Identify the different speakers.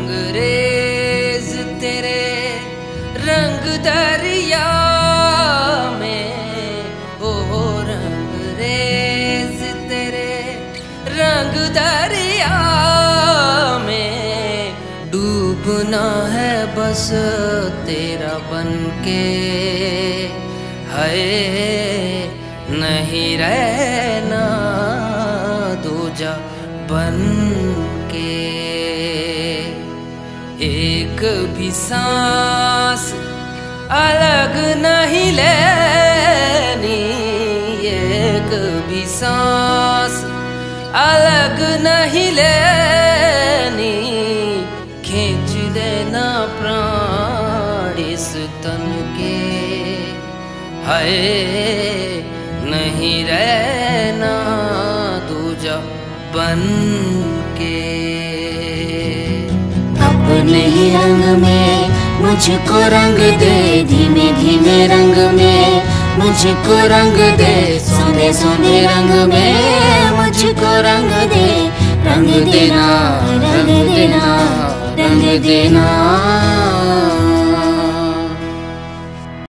Speaker 1: रंगरेज तेरे रंग दरिया में, ओ रंगरेज तेरे रंग दरिया में, डूबना है बस तेरा बनके, है नहीं रहना दूजा बनके। एक भी सांस अलग नहीं लेनी, एक भी सांस अलग नहीं लेनी, खींच देना प्राण इस तन के, है नहीं रहना दूजा बनके।
Speaker 2: अपने ही रंग में मुझको रंग दे, धीमे धीमे रंग में मुझको रंग दे, सोने सोने रंग में मुझको रंग दे, रंग देना रंग देना रंग देना।